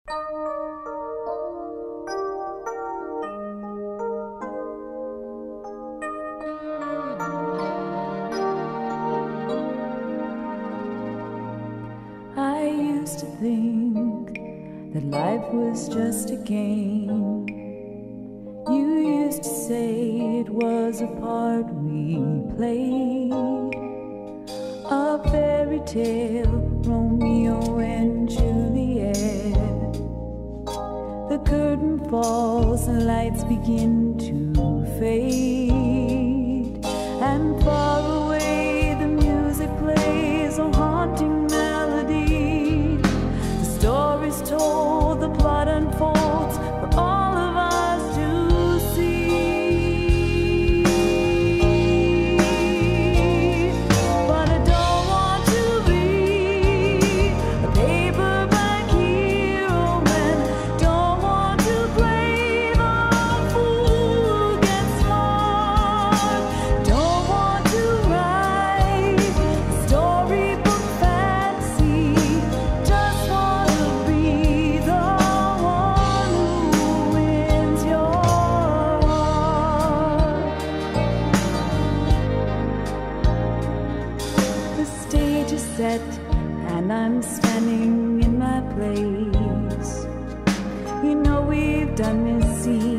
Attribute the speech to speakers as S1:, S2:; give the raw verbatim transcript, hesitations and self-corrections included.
S1: I used to think that life was just a game. You used to say it was a part we played, a fairy tale, Romeo and Juliet. The curtain falls and lights begin to fade, and far away the music plays a haunting melody. The story's told, the plot unfolds for all of us to see. But I don't want to be a paperback hero, and don't want to play the fool who gets smart. Don't want to write a storybook fantasy. Just want to be the one who wins your heart. The stage is set and I'm standing in my place. You know we've done this scene